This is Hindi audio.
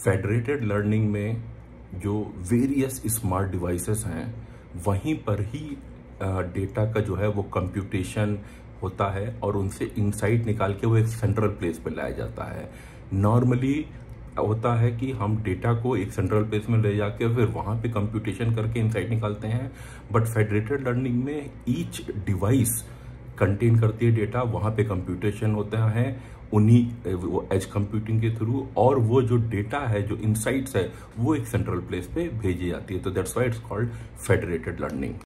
फेडरेटेड लर्निंग में जो वेरियस स्मार्ट डिवाइसेस हैं वहीं पर ही डेटा का जो है वो कंप्यूटेशन होता है और उनसे इनसाइट निकाल के वो एक सेंट्रल प्लेस पे लाया जाता है। नॉर्मली होता है कि हम डेटा को एक सेंट्रल प्लेस में ले जाके फिर वहां पे कंप्यूटेशन करके इनसाइट निकालते हैं, बट फेडरेटेड लर्निंग में ईच डिवाइस कंटेन करती है डेटा, वहां पे कंप्यूटेशन होता है उन्हीं वो एज कंप्यूटिंग के थ्रू, और वो जो डेटा है जो इनसाइट्स है वो एक सेंट्रल प्लेस पे भेजी जाती है। तो that's why it's called federated learning.